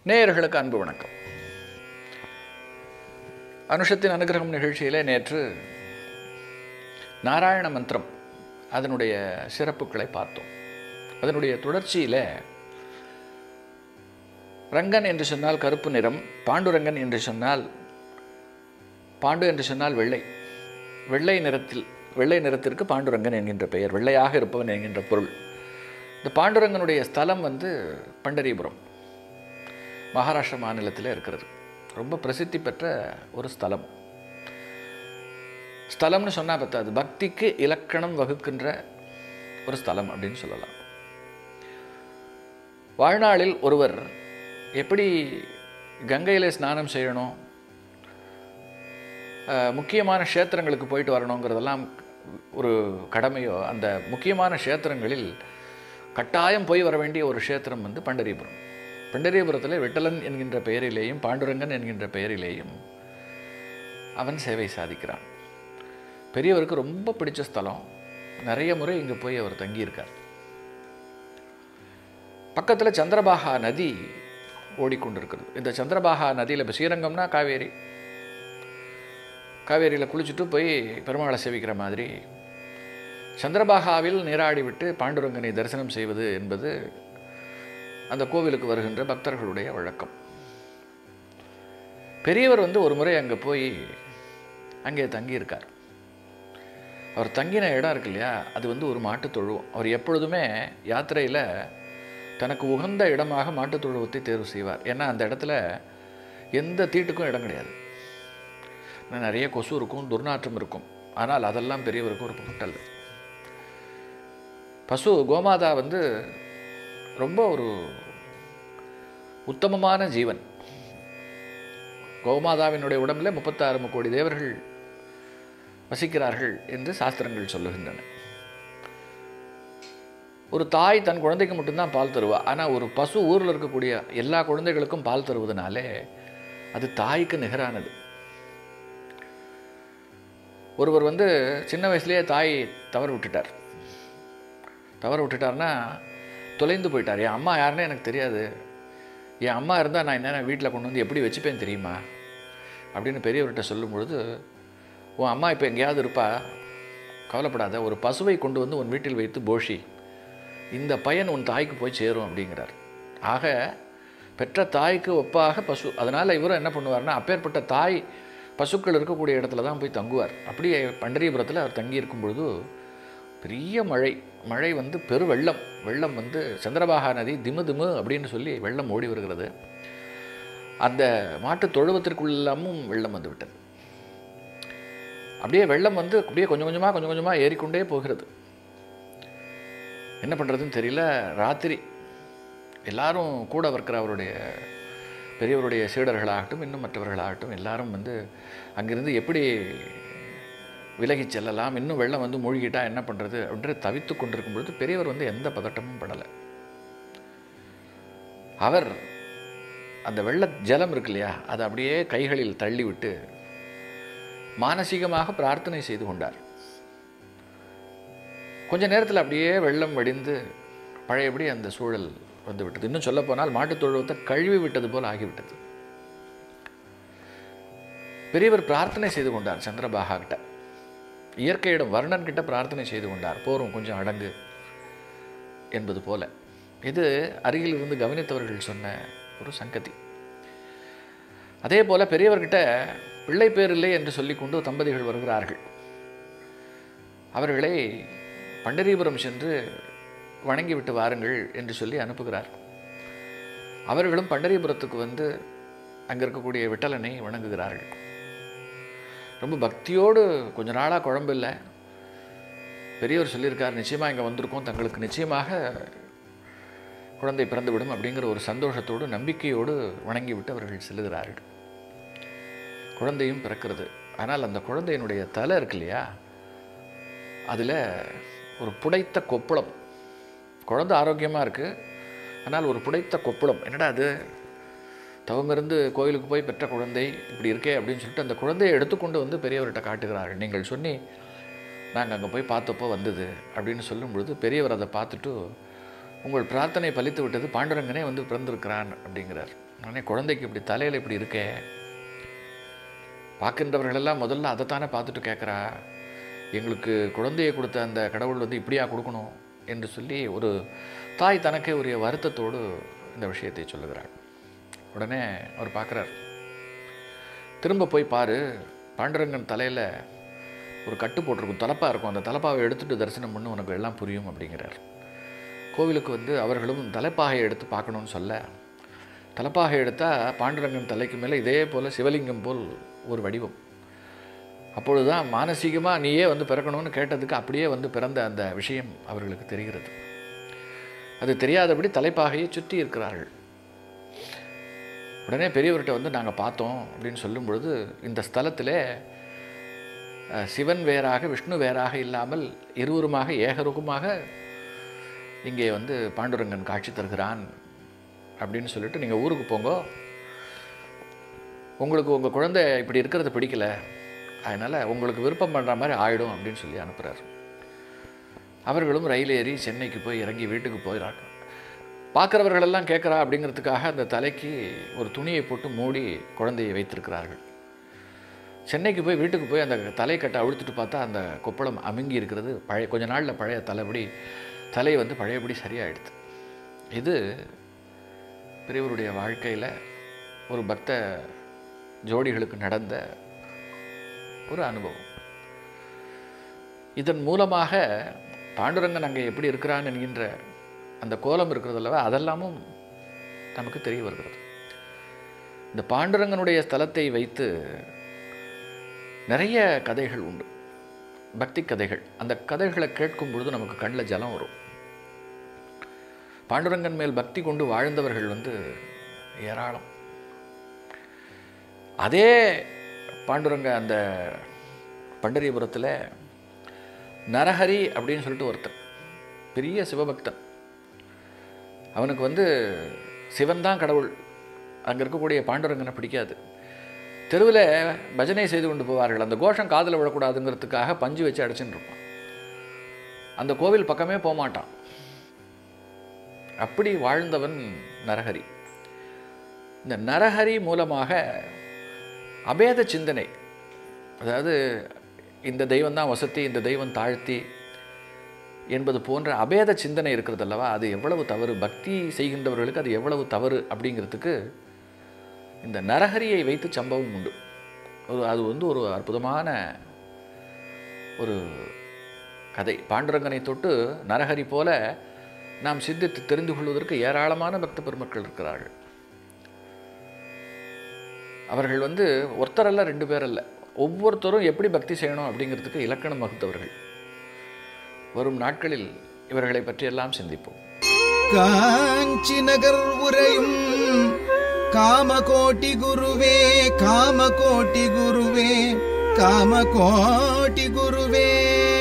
நேயர்களுக்கு அன்பு வணக்கம். அனுஷத்தின் அனுகிரகம் நிகழ்ச்சியிலே நேற்று நாராயண மந்திரம் அதனுடைய சிறப்புகளை பார்த்தோம். அதனுடைய தொடர்ச்சியில் ரங்கன் என்று சொன்னால் கருப்பு நிறம், பாண்டுரங்கன் என்று சொன்னால் பாண்டு என்று சொன்னால் வெள்ளை, வெள்ளை நிறத்திற்கு பாண்டுரங்கன் என்கின்ற பெயர், வெள்ளையாக இருப்பவன் என்கின்ற பொருள். இந்த பாண்டுரங்கனுடைய ஸ்தலம் பண்டரிபுரம், மகாராஷ்டிரா மாநிலத்தில் இருக்கிறது. ரொம்ப பிரசித்தி பெற்ற ஒரு ஸ்தலம். ஸ்தலம்னு சொன்னால் பத்தாது, பக்திக்கு இலக்கணம் வகுக்கின்ற ஒரு ஸ்தலம் அப்படின்னு சொல்லலாம். வாழ்நாளில் ஒருவர் எப்படி கங்கையிலே ஸ்நானம் செய்யணும், முக்கியமான க்ஷேத்திரங்களுக்கு போயிட்டு வரணுங்கிறதெல்லாம் ஒரு கடமையோ, அந்த முக்கியமான க்ஷேத்திரங்களில் கட்டாயம் போய் வர வேண்டிய ஒரு க்ஷேத்திரம் பண்டரிபுரம். பண்டரிபுரத்தில் விட்டலன் என்கின்ற பெயரிலேயும் பாண்டுரங்கன் என்கின்ற பெயரிலேயும் அவன் சேவை சாதிக்கிறான். பெரியவருக்கு ரொம்ப பிடிச்ச ஸ்தலம். நிறைய முறை இங்கே போய் அவர் தங்கியிருக்கார். பக்கத்தில் சந்திரபாகா நதி ஓடிக்கொண்டிருக்கிறது. இந்த சந்திரபாகா நதியில் இப்போ ஸ்ரீரங்கம்னா காவேரியில் குளிச்சுட்டு போய் பெருமாளை சேவிக்கிற மாதிரி சந்திரபாகாவில் நீராடி விட்டு பாண்டுரங்கனை தரிசனம் செய்வது என்பது அந்த கோவிலுக்கு வருகின்ற பக்தர்களுடைய வழக்கம். பெரியவர் ஒரு முறை அங்கே போய் அங்கே தங்கியிருக்கார். அவர் தங்கின இடம் இருக்கு இல்லையா, அது ஒரு மாட்டுத் தொழுவம். அவர் எப்பொழுதுமே யாத்திரையில் தனக்கு உகந்த இடமாக மாட்டுத் தொழுவத்தை தேர்வு செய்வார். ஏன்னா அந்த இடத்துல எந்த தீட்டுக்கும் இடம் கிடையாது. நிறைய கொசு இருக்கும், துர்நாற்றம் இருக்கும். ஆனால் அதெல்லாம் பெரியவருக்கு ஒரு பொருட்டல்ல. பசு கோமாதா ரொம்ப ஒரு உத்தமமான ஜீவன். கோமாதாவினுடைய உடம்பில் 36 கோடி தேவர்கள் வசிக்கிறார்கள் என்று சாஸ்திரங்கள் சொல்லுகின்றன. ஒரு தாய் தன் குழந்தைக்கு மட்டும்தான் பால் தருவா. ஆனால் ஒரு பசு ஊரில் இருக்கக்கூடிய எல்லா குழந்தைகளுக்கும் பால் தருவதனாலே அது தாய்க்கு நிகரானது. ஒருவர் சின்ன வயசுலேயே தாய் தவறு விட்டுட்டார்னா தொலைந்து போயிட்டார். என் அம்மா யாருன்னு எனக்கு தெரியாது, என் அம்மா இருந்தால் நான் என்னென்ன வீட்டில் கொண்டு எப்படி வச்சுப்பேன் தெரியுமா அப்படின்னு பெரியவர்கிட்ட சொல்லும் பொழுது, உன் அம்மா இப்போ எங்கேயாவது இருப்பா, கவலைப்படாத, ஒரு பசுவை கொண்டு உன் வீட்டில் வைத்து போஷி, இந்த பையன் உன் தாய்க்கு போய் சேரும் அப்படிங்கிறார். ஆக பெற்ற தாய்க்கு ஒப்பாக பசு. அதனால் இவரும் என்ன பண்ணுவார்னா, அப்பேற்பட்ட தாய் பசுக்கள் இருக்கக்கூடிய இடத்துல தான் போய் தங்குவார். அப்படியே பண்டரிபுரத்தில் அவர் தங்கியிருக்கும் பொழுது பெரிய மழை பெரு வெள்ளம் சந்திரபாகா நதி திமு அப்படின்னு சொல்லி வெள்ளம் ஓடி வருகிறது. அந்த மாட்டு தொழுவத்திற்குள்ளாமும் வெள்ளம் விட்டது. அப்படியே வெள்ளம் அப்படியே கொஞ்சம் கொஞ்சமாக ஏறிக்கொண்டே போகிறது. என்ன பண்ணுறதுன்னு தெரியல. ராத்திரி எல்லாரும் கூட இருக்கிற அவருடைய பெரியவருடைய சீடர்களாகட்டும் இன்னும் மற்றவர்களாகட்டும் எல்லாரும் அங்கிருந்து எப்படி விலகி செல்லலாம், இன்னும் வெள்ளம் மூழ்கிட்டா என்ன பண்ணுறது அப்படின்ற தவித்து கொண்டிருக்கும் பொழுது பெரியவர் எந்த பதட்டமும் படலை. அவர் அந்த வெள்ள ஜலம் இருக்கு இல்லையா, அதை அப்படியே கைகளில் தள்ளிவிட்டு மானசீகமாக பிரார்த்தனை செய்து கொண்டார். கொஞ்ச நேரத்தில் அப்படியே வெள்ளம் வடிந்து பழையபடி அந்த சூழல் விட்டது. இன்னும் சொல்ல போனால் மாட்டுத் தொழுவத்தை கழுவி விட்டது போல் ஆகிவிட்டது. பெரியவர் பிரார்த்தனை செய்து கொண்டார் சந்திரபாகா கிட்ட, இயற்கையிடம் வர்ணன் கிட்ட பிரார்த்தனை செய்து கொண்டார். போரும் கொஞ்சம் அடங்கு என்பது போல. இது அருகில் இருந்து கவனித்தவர்கள் சொன்ன ஒரு சங்கதி. அதே போல பெரியவர்கிட்ட பிள்ளை பேர் இல்லை என்று சொல்லிக்கொண்டு தம்பதிகள் வருகிறார்கள். அவர்களை பண்டரிபுரம் சென்று வணங்கிவிட்டு வாருங்கள் என்று சொல்லி அனுப்புகிறார். அவர்களும் பண்டரிபுரத்துக்கு அங்கே இருக்கக்கூடிய விட்டலனை வணங்குகிறார்கள். ரொம்ப பக்தியோடு கொஞ்ச நாளாக குழம்பு இல்லை. பெரியவர் சொல்லியிருக்கார், நிச்சயமாக இங்கே வந்திருக்கோம், தங்களுக்கு நிச்சயமாக குழந்தை பிறந்துவிடும் அப்படிங்கிற ஒரு சந்தோஷத்தோடு நம்பிக்கையோடு வணங்கிவிட்டு அவர்கள் செல்லுகிறார்கள். குழந்தையும் பிறக்கிறது. ஆனால் அந்த குழந்தையினுடைய தலை இருக்கு இல்லையா, அதில் ஒரு புடைத்த கொப்புளம். குழந்தை ஆரோக்கியமாக இருக்குது, ஆனால் ஒரு புடைத்த கொப்புளம். என்னடா அது, தவமிருந்து கோயிலுக்கு போய் பெற்ற குழந்தை இப்படி இருக்கே அப்படின்னு சொல்லிட்டு அந்த குழந்தையை எடுத்துக்கொண்டு பெரியவர்கிட்ட காட்டுகிறார்கள். நீங்கள் சொன்னி நாங்கள் அங்கே போய் பார்த்தப்போ வந்தது அப்படின்னு சொல்லும் பொழுது பெரியவர் அதை பார்த்துட்டு, உங்கள் பிரார்த்தனை பலித்து விட்டது, பாண்டுரங்கனே பிறந்திருக்கிறான் அப்படிங்கிறார். உடனே குழந்தைக்கு இப்படி தலையில் இப்படி இருக்கே, பார்க்கின்றவர்களெல்லாம் முதல்ல அதைத்தானே பார்த்துட்டு கேட்குறா, எங்களுக்கு குழந்தையை கொடுத்த அந்த கடவுள் வந்து இப்படியா கொடுக்கணும் என்று சொல்லி ஒரு தாய் தனக்கே உரிய வருத்தத்தோடு இந்த விஷயத்தை சொல்லுகிறாள். உடனே அவர் பார்க்குறார், திரும்ப போய் பாரு, பாண்டுரங்கன் தலையில் ஒரு கட்டு போட்டிருக்கும், தலப்பாக இருக்கும், அந்த தலப்பாவை எடுத்துகிட்டு தரிசனம் பண்ணு, உனக்கு எல்லாம் புரியும் அப்படிங்கிறார். கோவிலுக்கு வந்து அவர்களும் தலைப்பாகை எடுத்து பார்க்கணுன்னு சொல்ல, தலைப்பாகை எடுத்தால் பாண்டுரங்கன் தலைக்கு மேலே இதே போல் சிவலிங்கம் போல் ஒரு வடிவம். அப்பொழுது தான் மானசீகமாக நீயே வந்து பிறக்கணும்னு கேட்டதுக்கு அப்படியே வந்து பிறந்த அந்த விஷயம் அவர்களுக்கு தெரிகிறது. அது தெரியாதபடி தலைப்பாகையை சுற்றி இருக்கிறார்கள். உடனே பெரியவர்கிட்ட வந்து நாங்கள் பார்த்தோம் அப்படின்னு சொல்லும் பொழுது, இந்த ஸ்தலத்திலே சிவன் வேறாக விஷ்ணு வேறாக இல்லாமல் இருவருமாக ஏகருகமாக இங்கே வந்து பாண்டுரங்கன் காட்சி தருகிறான் அப்படின்னு சொல்லிட்டு, நீங்கள் ஊருக்கு போங்க, உங்களுக்கு உங்கள் குழந்தை இப்படி இருக்கிறது பிடிக்கல, அதனால் உங்களுக்கு விருப்பம் பண்ணுற மாதிரி ஆகிடும் அப்படின்னு சொல்லி அனுப்புகிறார். அவர்களும் ரயில் ஏறி சென்னைக்கு போய் இறங்கி வீட்டுக்கு போயிடறாங்க. பார்க்குறவர்களெல்லாம் கேட்குறா அப்படிங்கிறதுக்காக அந்த தலைக்கு ஒரு துணியை போட்டு மூடி குழந்தையை வைத்திருக்கிறார்கள். சென்னைக்கு போய் வீட்டுக்கு போய் அந்த தலைக்கட்டை அவிழ்த்துட்டு பார்த்தா அந்த கொப்பளம் அமுங்கி இருக்கிறது. கொஞ்ச நாளில் பழைய தலை வந்து பழையபடி சரியாயிடுது. இது பெரியவருடைய வாழ்க்கையில் ஒரு பக்த ஜோடிகளுக்கு நடந்த ஒரு அனுபவம். இதன் மூலமாக பாண்டுரங்கன் அங்கே எப்படி இருக்கிறான் என்கின்ற அந்த கோலம் இருக்கிறதல்லவா, அதெல்லாமும் நமக்கு தெரிய வருகிறது. இந்த பாண்டுரங்கனுடைய ஸ்தலத்தை வைத்து நிறைய கதைகள் உண்டு, பக்தி கதைகள். அந்த கதைகளை கேட்கும் பொழுது நமக்கு கண்ணில் ஜலம் வரும். பாண்டுரங்கன் மேல் பக்தி கொண்டு வாழ்ந்தவர்கள் வந்து ஏராளம். அதே பாண்டுரங்க அந்த பண்டரிபுரத்தில் நரஹரி அப்படின்னு சொல்லிட்டு ஒருத்தன் பெரிய சிவபக்தன். அவனுக்கு வந்து சிவன் தான் கடவுள், அங்கே இருக்கக்கூடிய பாண்டுரங்கனை பிடிக்காது. தெருவில் பஜனை செய்து கொண்டு போவார்கள், அந்த கோஷம் காதில் விடக்கூடாதுங்கிறதுக்காக பஞ்சு வச்சு அடைச்சின்னு இருப்பான். அந்த கோவில் பக்கமே போகமாட்டான். அப்படி வாழ்ந்தவன் நரஹரி. இந்த நரஹரி மூலமாக அபேத சிந்தனை, அதாவது இந்த தெய்வம் தான் வசத்தி, இந்த தெய்வம் தாழ்த்தி என்பது போன்ற அபேத சிந்தனை இருக்கிறது அல்லவா, அது எவ்வளவு தவறு, பக்தி செய்கின்றவர்களுக்கு அது எவ்வளவு தவறு அப்படிங்கிறதுக்கு இந்த நரஹரியை வைத்து சம்பவம் உண்டு. அது வந்து ஒரு அற்புதமான ஒரு கதை. பாண்டுரங்கனை தொட்டு நரஹரி போல நாம் சிந்தித்து தெரிந்து கொள்வதற்கு ஏராளமான பக்த பெருமக்கள் இருக்கிறார்கள். அவர்கள் வந்து ஒருத்தர் அல்ல, 2 பேர் அல்ல, ஒவ்வொருத்தரும் எப்படி பக்தி செய்யணும் அப்படிங்கிறதுக்கு இலக்கணம் வகுத்தவர்கள். வரும் நாட்களில் இவர்களை பற்றியெல்லாம் சிந்திப்போம். காஞ்சி நகர் உரையும் காமகோட்டி குருவே, காமகோட்டி குருவே, காமகோட்டி குருவே.